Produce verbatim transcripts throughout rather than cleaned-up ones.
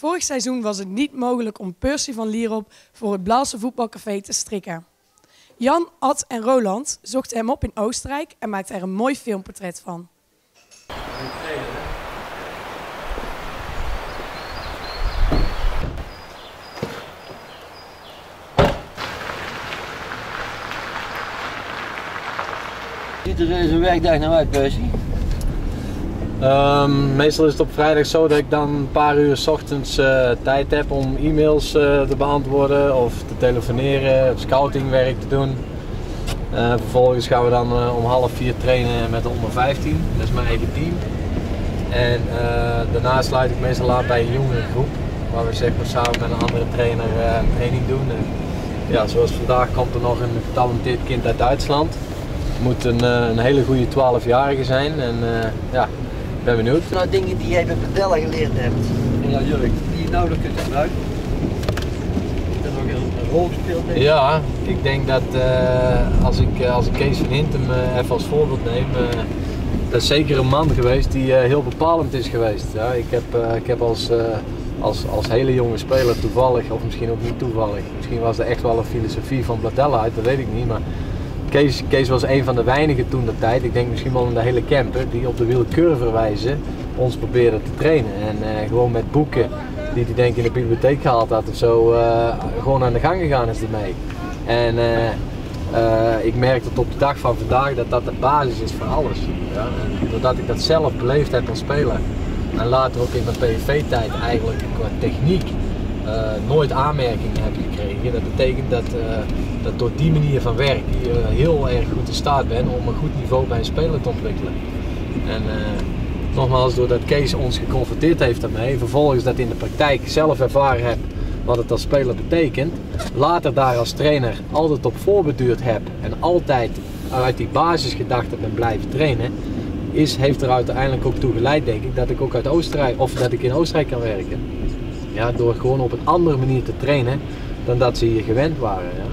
Vorig seizoen was het niet mogelijk om Percy van Lierop voor het Blaalse voetbalcafé te strikken. Jan, Ad en Roland zochten hem op in Oostenrijk en maakten er een mooi filmportret van. Ziet er zijn werkdag nou uit, Percy? Um, meestal is het op vrijdag zo dat ik dan een paar uur 's ochtends uh, tijd heb om e-mails uh, te beantwoorden of te telefoneren, scoutingwerk te doen. Uh, vervolgens gaan we dan uh, om half vier trainen met de onder vijftien, dat is mijn eigen team. En uh, daarna sluit ik meestal aan bij een jongere groep, waar we zeg maar samen met een andere trainer uh, een training doen. En, ja, zoals vandaag komt er nog een getalenteerd kind uit Duitsland. Het moet een, uh, een hele goede twaalfjarige zijn en uh, ja. Ik ben benieuwd. Nou, dingen die jij bij padellen geleerd hebt. Ja, Jurk, die je nou nog kunt gebruiken. Dat is ook een rol gespeeld, denk ik. Ja, ik denk dat uh, als, ik, als ik Kees van Hintem uh, even als voorbeeld neem, uh, dat is zeker een man geweest die uh, heel bepalend is geweest. Ja, ik heb, uh, ik heb als, uh, als, als hele jonge speler toevallig, of misschien ook niet toevallig, misschien was er echt wel een filosofie van padellen uit, dat weet ik niet. Maar Kees, Kees was een van de weinigen toen de tijd, ik denk misschien wel in de hele camper, die op de wielcurverwijze ons probeerde te trainen. En uh, gewoon met boeken die hij denk ik in de bibliotheek gehaald had of zo, uh, gewoon aan de gang gegaan is ermee. En uh, uh, ik merk tot op de dag van vandaag dat dat de basis is van alles. Ja? En doordat ik dat zelf beleefd heb als speler en later ook in mijn P S V-tijd eigenlijk qua techniek uh, nooit aanmerkingen heb gekregen. Dat betekent dat, uh, dat door die manier van werken je uh, heel erg goed in staat bent om een goed niveau bij een speler te ontwikkelen. En uh, nogmaals, doordat Kees ons geconfronteerd heeft daarmee, vervolgens dat in de praktijk zelf ervaren heb wat het als speler betekent, later daar als trainer altijd op voorbeduurd heb en altijd uit die basisgedachte ben blijven trainen, is, heeft er uiteindelijk ook toe geleid, denk ik, dat ik ook uit Oostenrijk, of dat ik in Oostenrijk kan werken. Ja, door gewoon op een andere manier te trainen dan dat ze hier gewend waren. Ja.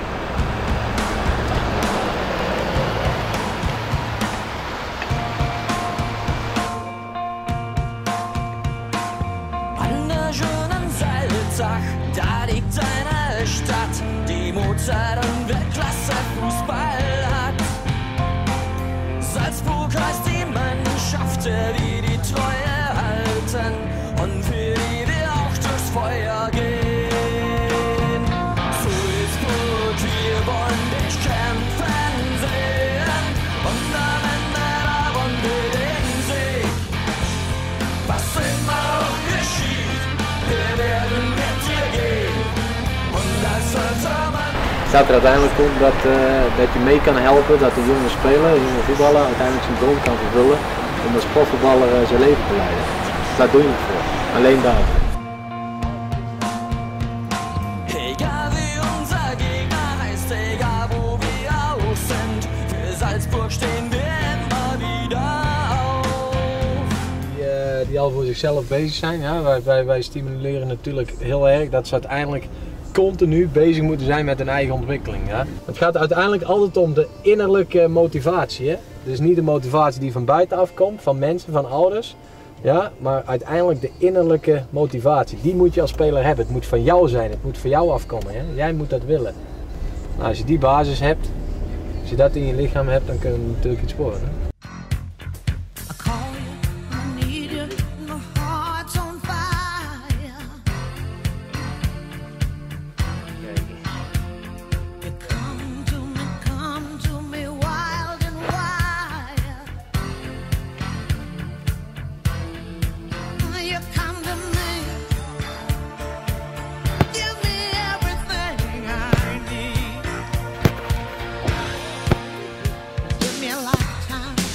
Da liegt eine Stadt, die Mozart und Weltklasse Fußball hat. Salzburg heißt die Mannschaft, die die Treue halten und für die wir auch durchs Feuer gehen. Salzburg, wir wollen dich kämpfen sehen und am Ende darum wir den Sieg. Was immer auch geschieht, wir werden mit dir gehen. Und als Salzburg staat er uiteindelijk om dat, uh, dat je mee kan helpen, dat de jonge speler, de jonge voetballer uiteindelijk zijn droom kan vervullen om als profvoetballer uh, zijn leven te leiden. Daar doe je het voor. Alleen daarvoor. Egal wie unser Gegner heißt, egal wo wir auch sind, für Salzburg stehen wir immer wieder auf. Die, uh, die al voor zichzelf bezig zijn, ja, wij, wij, wij stimuleren natuurlijk heel erg dat ze uiteindelijk continu bezig moeten zijn met hun eigen ontwikkeling. Ja. Het gaat uiteindelijk altijd om de innerlijke motivatie. Hè. Dus niet de motivatie die van buitenaf komt, van mensen, van ouders. Ja, maar uiteindelijk de innerlijke motivatie. Die moet je als speler hebben. Het moet van jou zijn, het moet van jou afkomen. Hè. Jij moet dat willen. Nou, als je die basis hebt, als je dat in je lichaam hebt, dan kun je natuurlijk iets worden. Hè. Give me a lifetime.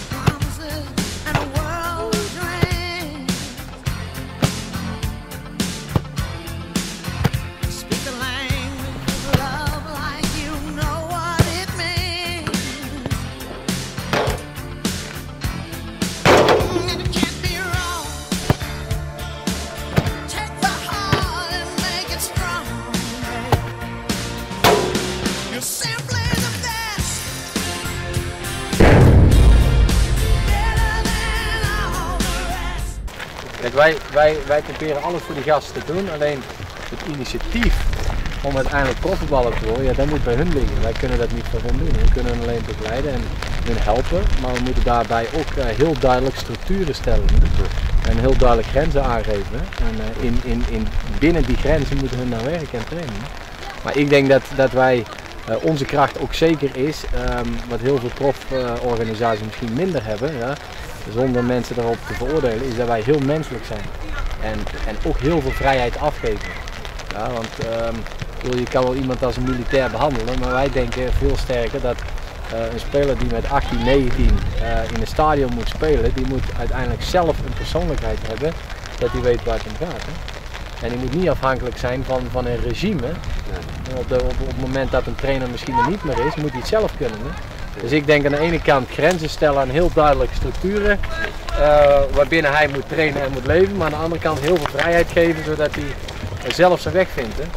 kijk, wij, wij, wij proberen alles voor die gasten te doen, alleen het initiatief om uiteindelijk profvoetballer te worden, ja, dat moet bij hun liggen. Wij kunnen dat niet voor hun doen. We kunnen hen alleen begeleiden en hun helpen, maar we moeten daarbij ook uh, heel duidelijk structuren stellen. En heel duidelijk grenzen aangeven. En uh, in, in, in, binnen die grenzen moeten hun naar werken en trainen. Maar ik denk dat, dat wij, uh, onze kracht ook zeker is, um, wat heel veel proforganisaties uh, misschien minder hebben, ja, zonder mensen daarop te veroordelen, is dat wij heel menselijk zijn. En, en ook heel veel vrijheid afgeven. Ja, want um, je kan wel iemand als een militair behandelen, maar wij denken veel sterker dat uh, een speler die met achttien, negentien uh, in een stadion moet spelen, die moet uiteindelijk zelf een persoonlijkheid hebben, dat hij weet waar het om gaat. Hè? En die moet niet afhankelijk zijn van, van een regime. Ja. Op, de, op, op het moment dat een trainer misschien er niet meer is, moet hij het zelf kunnen. Hè? Dus ik denk aan de ene kant grenzen stellen aan heel duidelijke structuren, uh, waarbinnen hij moet trainen en moet leven, maar aan de andere kant heel veel vrijheid geven, zodat hij zelf zijn weg vindt. Hè?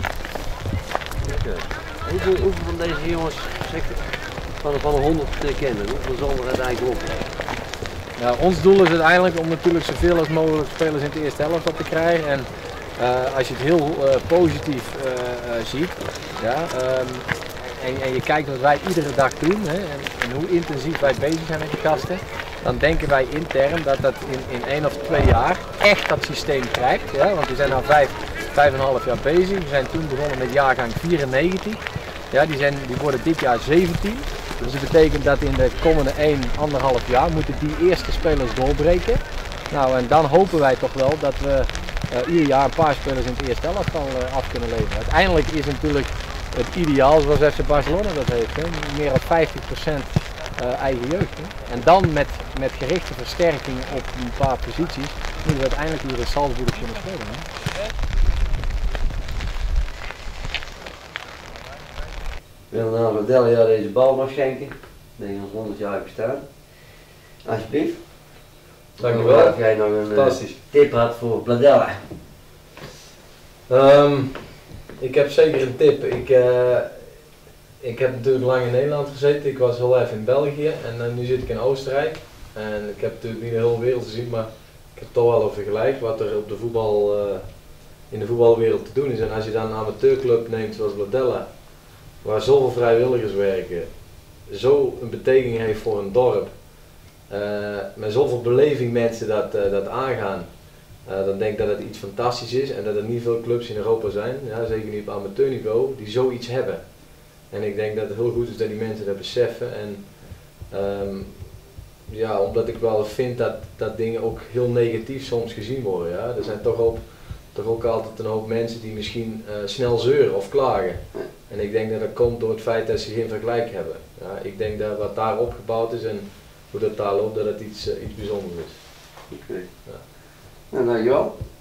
Okay. Hoeveel, hoeveel van deze jongens van de, van de honderd te kennen? Hoeveel zal er uiteindelijk op? Ja, ons doel is uiteindelijk om natuurlijk zoveel als mogelijk spelers in de eerste helft op te krijgen. En uh, als je het heel uh, positief uh, uh, ziet, ja, um, en, en je kijkt wat wij iedere dag doen, hè, en, en hoe intensief wij bezig zijn met die gasten, dan denken wij intern dat dat in, in één of twee jaar echt dat systeem krijgt. Ja, want we zijn nu vijf, vijf en een half jaar bezig. We zijn toen begonnen met jaargang vierennegentig. Ja, die, zijn, die worden dit jaar zeventien. Dus dat betekent dat in de komende één, anderhalf jaar moeten die eerste spelers doorbreken. Nou, en dan hopen wij toch wel dat we uh, ieder jaar een paar spelers in het eerste elftal uh, af kunnen leveren. Uiteindelijk is natuurlijk het ideaal zoals F C Barcelona dat heeft, hè? Meer dan vijftig procent uh, eigen jeugd. Hè? En dan met, met gerichte versterking op een paar posities moeten we uiteindelijk hier in Salzburg kunnen spelen. Hè? Ik wil aan Bladella deze bal mag schenken. Ik denk ons honderd jaar bestaan. Alsjeblieft. Dankjewel. Of jij nog een Fantastisch. Uh, tip had voor Bladella. Um, ik heb zeker een tip. Ik, uh, ik heb natuurlijk lang in Nederland gezeten. Ik was heel even in België en uh, nu zit ik in Oostenrijk. En ik heb natuurlijk niet de hele wereld gezien, maar ik heb toch wel een vergelijk wat er op de voetbal, uh, in de voetbalwereld te doen is. En als je dan een amateurclub neemt zoals Bladella, waar zoveel vrijwilligers werken, zo een betekenis heeft voor een dorp, uh, met zoveel beleving mensen dat, uh, dat aangaan, uh, dan denk ik dat het iets fantastisch is en dat er niet veel clubs in Europa zijn, ja, zeker niet op amateurniveau, die zoiets hebben. En ik denk dat het heel goed is dat die mensen dat beseffen. En um, ja, omdat ik wel vind dat, dat dingen ook heel negatief soms gezien worden. Ja. Er zijn toch ook, toch ook altijd een hoop mensen die misschien uh, snel zeuren of klagen. En ik denk dat dat komt door het feit dat ze geen vergelijk hebben. Ja, ik denk dat wat daar opgebouwd is en hoe dat daar loopt, dat het iets, uh, iets bijzonders is. Oké. Ja. Nou, dankjewel.